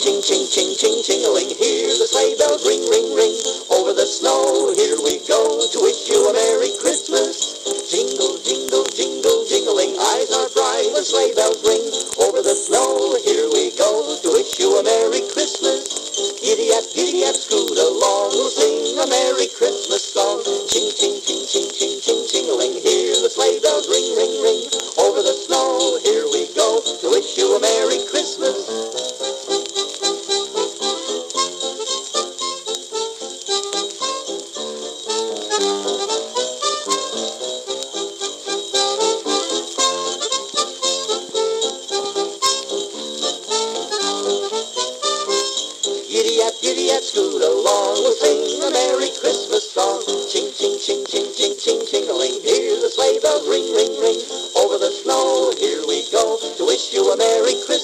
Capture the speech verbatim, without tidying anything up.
ching, ching, ching, ching, ching-a-ling. Hear the sleigh bells ring, ring, ring. Over the snow, here we go to wish you a Merry Christmas. Jingle, jingle, jingle, jingling. Eyes are bright when sleigh bells ring. Over the snow, here we go to wish you a Merry Christmas. Giddy up, giddy up, scoot along. We'll sing a Merry Christmas song. Ching, ching, ching, ching, ching, ching, ching-a-ling. Hear the sleigh bells ring, ring, ring. Over the snow, here we go to wish you a Merry Christmas. Giddy up, giddy up, scoot along. We'll sing a Merry Christmas song. Ching, ching, ching, ching, ching, ching, ching-a-ling. Hear the sleigh bells ring, ring, ring. Over the snow, here we go to wish you a Merry Christmas.